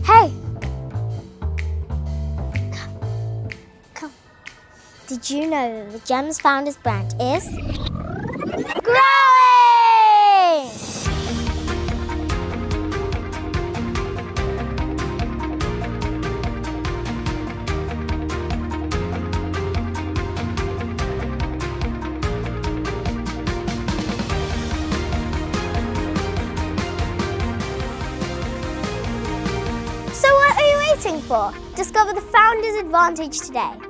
Hey! Come. Did you know that the Gems Founders brand is growing? So what are you waiting for? Discover the Founders Advantage today.